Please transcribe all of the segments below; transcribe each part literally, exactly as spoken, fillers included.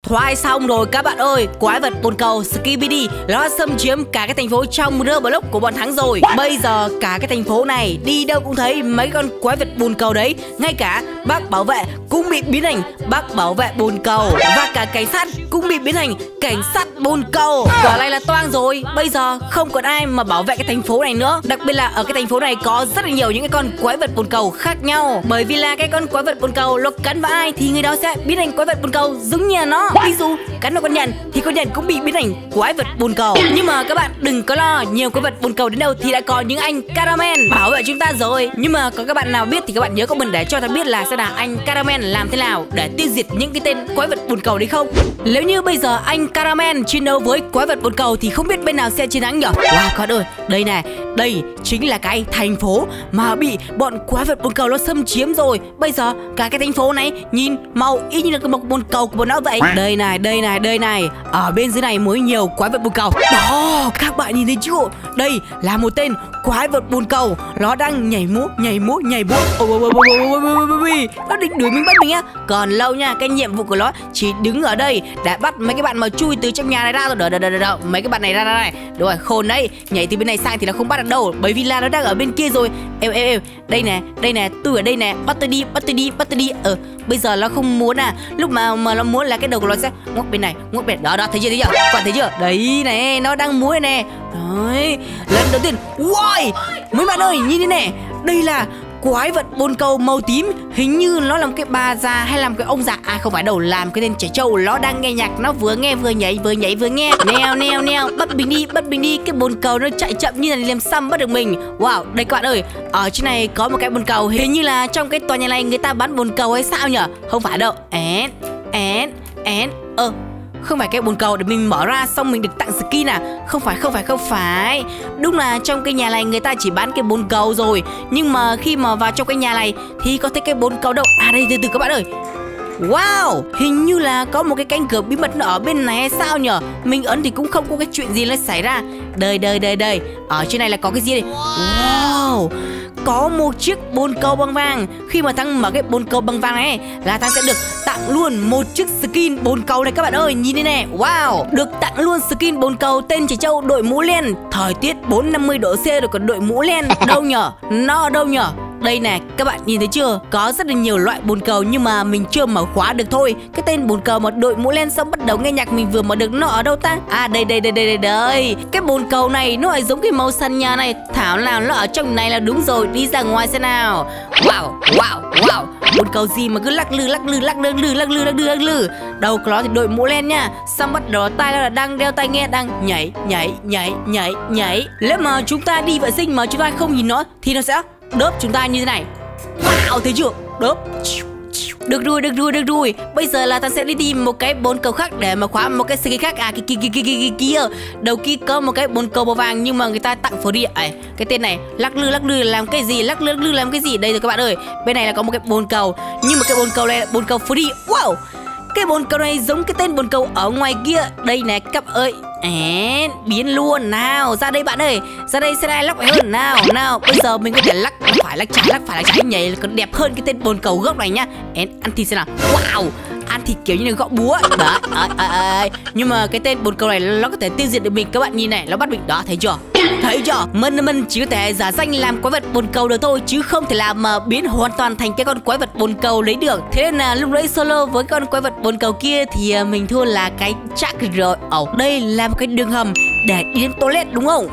thoại xong rồi các bạn ơi. Quái vật bồn cầu Skibidi nó đã xâm chiếm cả cái thành phố trong Roblox của bọn hắn rồi. Bây giờ cả cái thành phố này đi đâu cũng thấy mấy con quái vật bồn cầu đấy. Ngay cả bác bảo vệ cũng bị biến thành bác bảo vệ bồn cầu, và cả cảnh sát cũng bị biến thành cảnh sát bồn cầu. Quả này là toang rồi. Bây giờ không còn ai mà bảo vệ cái thành phố này nữa. Đặc biệt là ở cái thành phố này có rất là nhiều những cái con quái vật bồn cầu khác nhau. Bởi vì là cái con quái vật bồn cầu nó cắn vào ai thì người đó sẽ biến thành quái vật bồn cầu giống như là nó. Ví dụ cắn vào con nhện thì con nhện cũng bị biến thành quái vật bồn cầu. Nhưng mà các bạn đừng có lo, nhiều quái vật bồn cầu đến đâu thì đã có những anh Caramel bảo vệ chúng ta rồi. Nhưng mà có các bạn nào biết thì các bạn nhớ comment để cho ta biết là sẽ là anh Caramel làm thế nào để tiêu diệt những cái tên quái vật bồn cầu đấy không. Nếu như bây giờ anh Caramel chiến đấu với quái vật bồn cầu thì không biết bên nào sẽ chiến thắng nhỉ? Wow các bạn ơi, đây này, đây chính là cái thành phố mà bị bọn quái vật bồn cầu nó xâm chiếm rồi. Bây giờ cả cái thành phố này nhìn màu y như là cái một bồn cầu của bọn nó vậy. Đây này, đây này, đây này, ở bên dưới này mới nhiều quái vật bồn cầu. Đó, các bạn nhìn thấy chưa? Đây là một tên quái vật bồn cầu, nó đang nhảy múa, nhảy múa, nhảy múa. Ôi ôi ôi ôi ôi ôi ôi, nó định đuổi mình bắt mình á. Còn lâu nha, cái nhiệm vụ của nó chỉ đứng ở đây để bắt mấy cái bạn mà chui từ trong nhà này ra rồi. Đợi đợi đợi đợi, mấy cái bạn này ra ra này. Đúng rồi, khôn đấy, nhảy từ bên này sang thì nó không bắt được đâu, bởi vì là nó đang ở bên kia rồi. Em em em, đây nè, đây nè, tôi ở đây nè, bắt tôi đi, bắt tôi đi, bắt tôi đi. Ờ, bây giờ nó không muốn à, lúc mà mà nó muốn là cái đầu của nó sẽ ngoắc bên này, ngoắc bên đó đó, thấy chưa, thấy chưa? Bạn thấy chưa? Đấy này, nó đang múa này nè. Đấy, lần đầu tiên. Wow, mấy bạn ơi, nhìn đây nè, đây là quái vật bồn cầu màu tím. Hình như nó làm cái bà già hay làm cái ông già. À không phải đâu, làm cái tên trẻ trâu. Nó đang nghe nhạc, nó vừa nghe vừa nhảy, vừa nhảy vừa nghe. Neo neo neo, bắt mình đi, bắt mình đi. Cái bồn cầu nó chạy chậm như là làm xăm bắt được mình. Wow, đây các bạn ơi, ở trên này có một cái bồn cầu. Hình như là trong cái tòa nhà này người ta bán bồn cầu hay sao nhở? Không phải đâu. Én, én, én. Ơ, không phải cái bồn cầu để mình mở ra xong mình được tặng skin à? Không phải, không phải, không phải. Đúng là trong cái nhà này người ta chỉ bán cái bồn cầu rồi. Nhưng mà khi mà vào trong cái nhà này thì có thấy cái bồn cầu đâu. À đây, từ từ các bạn ơi. Wow, hình như là có một cái cánh cửa bí mật ở bên này hay sao nhở? Mình ấn thì cũng không có cái chuyện gì nó xảy ra. Đây, đây, đây, đây. Ở trên này là có cái gì đây? Wow, có một chiếc bồn cầu bằng vàng. Khi mà thằng mở cái bồn cầu bằng vàng này là thằng sẽ được tặng luôn một chiếc skin bồn cầu này các bạn ơi. Nhìn đây nè, wow, được tặng luôn skin bồn cầu tên trẻ trâu đội mũ len. Thời tiết bốn năm mươi độ C rồi còn đội mũ len. Đâu nhở? Nó ở đâu nhở? Đây nè, các bạn nhìn thấy chưa? Có rất là nhiều loại bồn cầu nhưng mà mình chưa mở khóa được thôi. Cái tên bồn cầu mà đội mũ len xong bắt đầu nghe nhạc mình vừa mở được nó ở đâu ta? À đây đây đây đây đây đây. Cái bồn cầu này nó lại giống cái màu xanh nhà này. Thảo nào nó ở trong này là đúng rồi. Đi ra ngoài xem nào. Wow, wow, wow. Bồn cầu gì mà cứ lắc lư lắc lư lắc lư lư lắc lư lắc lư lắc lư. Đầu của nó thì đội mũ len nha. Xong bắt đầu tay nó là đang đeo tai nghe, đang nhảy nhảy nhảy nhảy nhảy. Nếu mà chúng ta đi vệ sinh mà chúng ta không nhìn nó thì nó sẽ đớp chúng ta như thế này. Wow, thấy chưa? Đớp. Được rồi, được rồi, được rồi. Bây giờ là ta sẽ đi tìm một cái bồn cầu khác để mà khóa một cái skin khác. À, cái kia kia kia kia kia. Đầu kia có một cái bồn cầu màu vàng nhưng mà người ta tặng free. À, cái tên này lắc lư lắc lư làm cái gì? Lắc lư lắc lư làm cái gì? Đây rồi các bạn ơi. Bên này là có một cái bồn cầu, nhưng mà cái bồn cầu này là bồn cầu free. Wow, cái bồn cầu này giống cái tên bồn cầu ở ngoài kia. Đây này các bạn ơi. À, biến luôn. Nào, ra đây bạn ơi. Ra đây sẽ lắc hơn. Nào, nào, bây giờ mình có thể lắc phải lắc trái, lắc phải lắc trái, nhảy còn đẹp hơn cái tên bồn cầu gốc này nhá. Én, ăn thịt xem nào. Wow, ăn thịt kiểu như là gõ búa. Đó, à, à, à. Nhưng mà cái tên bồn cầu này nó có thể tiêu diệt được mình. Các bạn nhìn này, nó bắt mình. Đó, thấy chưa? Thấy chưa? Mình mình chỉ có thể giả danh làm quái vật bồn cầu được thôi, chứ không thể làm mà biến hoàn toàn thành cái con quái vật bồn cầu lấy được. Thế nên là lúc đấy solo với con quái vật bồn cầu kia thì mình thua là cái chắc rồi. Ồ, oh, đây là một cái đường hầm để đi đến toilet đúng không?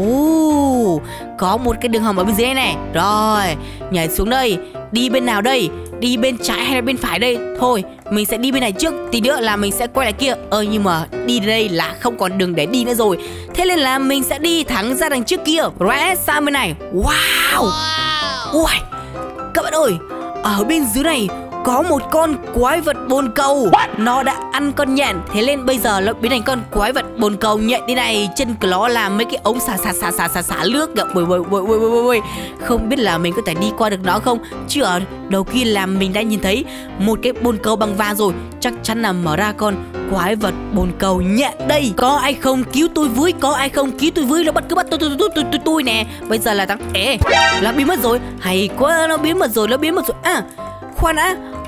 Ồ, có một cái đường hầm ở bên dưới này. Rồi, nhảy xuống đây. Đi bên nào đây? Đi bên trái hay là bên phải đây? Thôi, mình sẽ đi bên này trước, tí nữa là mình sẽ quay lại kia. Ơ nhưng mà đi đây là không còn đường để đi nữa rồi. Thế nên là mình sẽ đi thẳng ra đằng trước kia. Right, sang bên này. Wow, wow. Các bạn ơi, ở bên dưới này có một con quái vật bồn cầu. Nó đã ăn con nhện, thế nên bây giờ nó biến thành con quái vật bồn cầu nhện đi này. Chân của nó làm mấy cái ống xả xả xả xả xả xả nước kìa. Bồi bồi bồi bồi bồi bồi. Không biết là mình có thể đi qua được nó không, chứ ở đầu kia làm mình đã nhìn thấy một cái bồn cầu bằng vàng rồi. Chắc chắn là mở ra con quái vật bồn cầu nhện đây. Có ai không cứu tôi với? Có ai không cứu tôi với? Nó bắt cứ bắt tôi tôi tôi tôi tôi tôi nè. Bây giờ là thằng ê, nó biến mất rồi. Hay quá, nó biến mất rồi, nó biến mất rồi. À, khoan đã,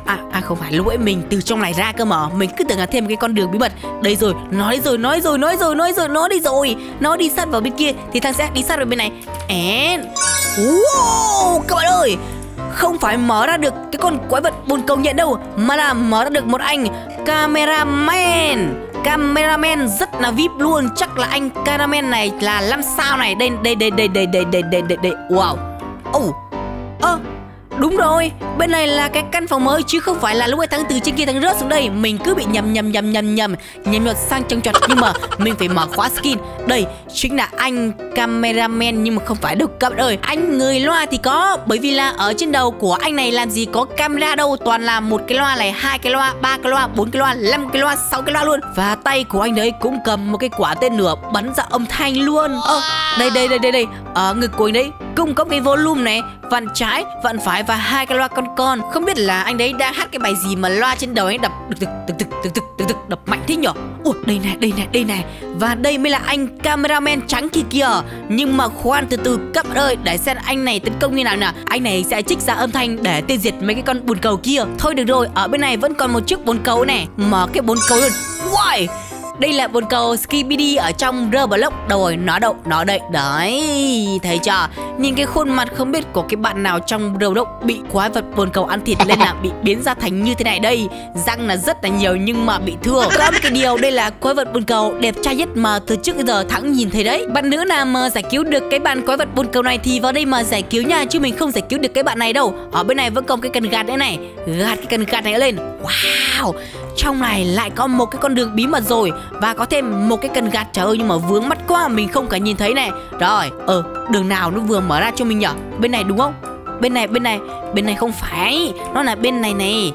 À, à không phải, lúc ấy mình từ trong này ra cơ mà. Mình cứ tưởng là thêm cái con đường bí mật. Đây rồi, nói rồi, nói rồi, nói rồi, nói rồi, nó đi rồi. Nó đi sát vào bên kia thì thằng sẽ đi sát vào bên này. And wow, các bạn ơi, không phải mở ra được cái con quái vật bồn cầu nhện đâu, mà là mở ra được một anh cameraman. Cameraman rất là vip luôn. Chắc là anh cameraman này là năm sao này. Đây, đây, đây, đây, đây, đây, đây, đây, đây, đây. Wow. Oh. Ơ à, đúng rồi, bên này là cái căn phòng mới chứ không phải là lúc ấy thằng từ trên kia thằng rớt xuống đây. Mình cứ bị nhầm nhầm nhầm nhầm nhầm nhầm nhầm sang trong trọt. Nhưng mà mình phải mở khóa skin. Đây chính là anh cameraman, nhưng mà không phải đâu các bạn ơi. Anh người loa thì có, bởi vì là ở trên đầu của anh này làm gì có camera đâu, toàn là một cái loa này, hai cái loa, ba cái loa, bốn cái loa, năm cái loa, sáu cái loa luôn. Và tay của anh đấy cũng cầm một cái quả tên lửa bắn ra âm thanh luôn. Ơ à, đây đây đây đây đây, ở ngực của anh đấy cũng có cái volume này, vặn trái, vặn phải và hai cái loa con con. Không biết là anh đấy đang hát cái bài gì mà loa trên đầu ấy đập đực đực đực đực đực đực đực đập mạnh thế nhở? Ủa, đây này, đây này, đây này. Và đây mới là anh cameraman trắng kia kìa. Nhưng mà khoan, từ từ các bạn ơi, để xem anh này tấn công như nào nè. Anh này sẽ trích ra âm thanh để tiêu diệt mấy cái con bồn cầu kia. Thôi được rồi, ở bên này vẫn còn một chiếc bồn cầu này. Mở cái bồn cầu luôn. Wow, đây là bồn cầu Skibidi ở trong Roblox. Đâu rồi, nó đâu, nó đây. Đấy, thấy chưa? Nhìn cái khuôn mặt không biết của cái bạn nào trong Roblox bị quái vật bồn cầu ăn thịt nên là bị biến ra thành như thế này đây. Răng là rất là nhiều nhưng mà bị thương. Có một cái điều, đây là quái vật bồn cầu đẹp trai nhất mà từ trước đến giờ Thắng nhìn thấy đấy. Bạn nữ nào mà giải cứu được cái bạn quái vật bồn cầu này thì vào đây mà giải cứu nha, chứ mình không giải cứu được cái bạn này đâu. Ở bên này vẫn còn cái cần gạt nữa này. Gạt cái cần gạt này lên. Wow, trong này lại có một cái con đường bí mật rồi. Và có thêm một cái cần gạt. Trời ơi, nhưng mà vướng mắt quá, mình không cả nhìn thấy này. Rồi, ờ, đường nào nó vừa mở ra cho mình nhở? Bên này đúng không? Bên này, bên này, bên này không phải. Nó là bên này này.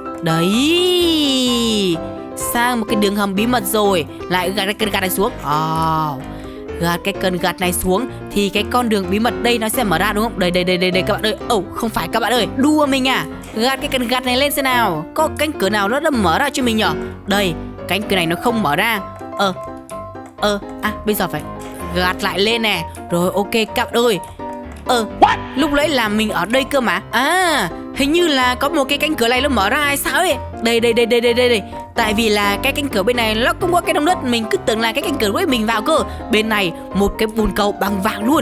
Đấy, sang một cái đường hầm bí mật rồi. Lại gạt cái cần gạt này xuống. Oh, gạt cái cần gạt này xuống thì cái con đường bí mật đây nó sẽ mở ra đúng không? Đây, đây, đây, đây, đây các bạn ơi. Ồ, oh, không phải các bạn ơi, đùa mình à. Gạt cái cần gạt này lên xem nào. Có cánh cửa nào nó đã mở ra cho mình nhở? Đây, cánh cửa này nó không mở ra. Ờ Ờ À, bây giờ phải gạt lại lên nè. Rồi, ok các bạn ơi. Ờ Lúc nãy là mình ở đây cơ mà. À, hình như là có một cái cánh cửa này nó mở ra hay sao ấy. Đây, đây, đây, đây, đây, đây, đây. Tại vì là cái cánh cửa bên này nó cũng có cái đống đất. Mình cứ tưởng là cái cánh cửa của mình vào cơ. Bên này một cái bồn cầu bằng vàng luôn.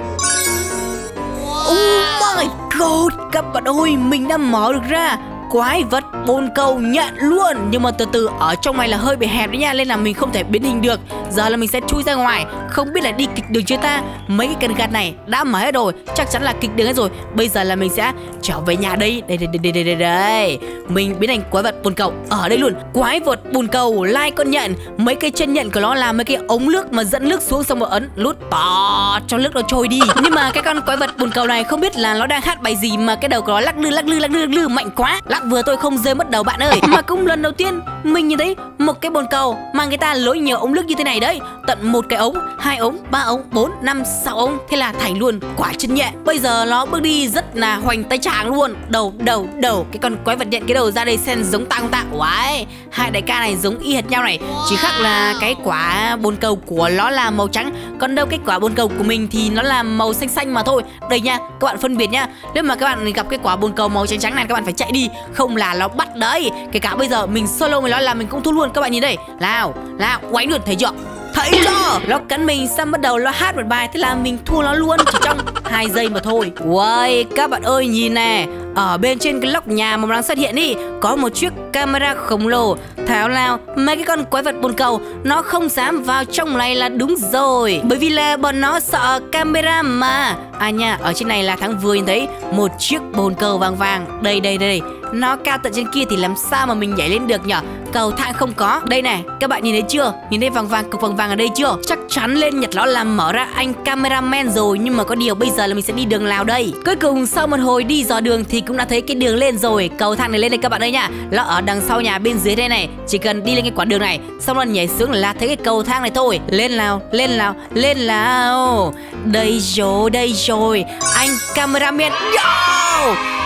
Oh my god, các bạn ơi, mình đã mở được ra quái vật bồn cầu nhện luôn. Nhưng mà từ từ, ở trong này là hơi bị hẹp đấy nha, nên là mình không thể biến hình được. Giờ là mình sẽ chui ra ngoài. Không biết là đi kịch đường chưa ta. Mấy cái cần gạt này đã mở hết rồi, chắc chắn là kịch đường hết rồi. Bây giờ là mình sẽ trở về nhà đây. Đây đây đây đây đây đây. Mình biến thành quái vật bồn cầu ở đây luôn. Quái vật bồn cầu lai con nhện. Mấy cái chân nhện của nó là mấy cái ống nước mà dẫn nước xuống, xong rồi ấn lút to cho nước nó trôi đi. Nhưng mà cái con quái vật bồn cầu này không biết là nó đang hát bài gì mà cái đầu của nó lắc lư lắc lư lắc lư, lắc lư mạnh quá. Lắc vừa tôi không rơi mất đầu bạn ơi. Mà cũng lần đầu tiên mình nhìn thấy một cái bồn cầu mà người ta lối nhiều ống nước như thế này đấy. Tận một cái ống, hai ống, ba ống, bốn, năm, sáu ống. Thế là thành luôn quả chân nhện. Bây giờ nó bước đi rất là hoành tay tràng luôn. Đầu, đầu, đầu. Cái con quái vật nhện cái đầu ra đây xem giống tăng tạ. Wow, hai đại ca này giống y hệt nhau này. Chỉ khác là cái quả bồn cầu của nó là màu trắng, còn đâu cái quả bồn cầu của mình thì nó là màu xanh xanh mà thôi. Đây nha, các bạn phân biệt nha. Nếu mà các bạn gặp cái quả bồn cầu màu trắng trắng này, các bạn phải chạy đi, không là nó bắt đấy. Kể cả bây giờ mình solo với nó là mình cũng thua luôn. Các bạn nhìn đây, nào, nào, quánh luôn, thấy chưa? Thấy chưa? Nó cắn mình xong bắt đầu nó hát một bài, thế là mình thua nó luôn chỉ trong hai giây mà thôi. Wow, các bạn ơi nhìn nè, ở bên trên cái lóc nhà mà đang xuất hiện đi, có một chiếc camera khổng lồ. Thảo nào mấy cái con quái vật bồn cầu nó không dám vào trong này là đúng rồi, bởi vì là bọn nó sợ camera mà. À nha, ở trên này là Thắng vừa nhìn thấy một chiếc bồn cầu vàng vàng. Đây đây đây, nó cao tận trên kia thì làm sao mà mình nhảy lên được nhở? Cầu thang không có. Đây này, các bạn nhìn thấy chưa? Nhìn thấy vàng vàng, cục vàng vàng ở đây chưa? Chắc chắn lên nhặt nó làm mở ra anh cameraman rồi. Nhưng mà có điều bây giờ là mình sẽ đi đường nào đây? Cuối cùng sau một hồi đi dò đường thì cũng đã thấy cái đường lên rồi. Cầu thang này lên đây các bạn ơi nha. Nó ở đằng sau nhà bên dưới đây này. Chỉ cần đi lên cái quãng đường này, xong rồi nhảy xuống là thấy cái cầu thang này thôi. Lên nào, lên nào, lên nào. Đây rồi, đây rồi. Anh cameraman. Yo!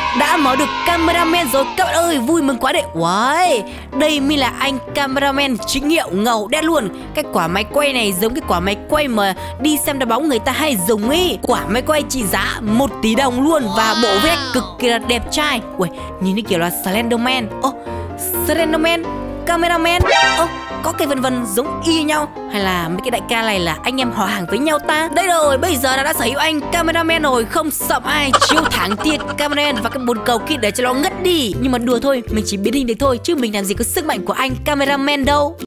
đã mở được cameraman rồi các bạn ơi, vui mừng quá đấy. Wow, đây mới là anh cameraman chính hiệu ngầu đét luôn. Cái quả máy quay này giống cái quả máy quay mà đi xem đá bóng người ta hay dùng ý. Quả máy quay trị giá một tỷ đồng luôn và bộ vét cực kỳ là đẹp trai. Ui, nhìn như kiểu là Slenderman. Ô, oh, Slenderman, cameraman. Ô, oh, có cái vân vân giống y nhau, hay là mấy cái đại ca này là anh em họ hàng với nhau ta? Đây rồi, bây giờ đã, đã sở hữu anh cameraman rồi, không sợ ai, chiêu thẳng tiệt cameraman và cái bồn cầu kia để cho nó ngất đi. Nhưng mà đùa thôi, mình chỉ biến hình được thôi chứ mình làm gì có sức mạnh của anh cameraman đâu.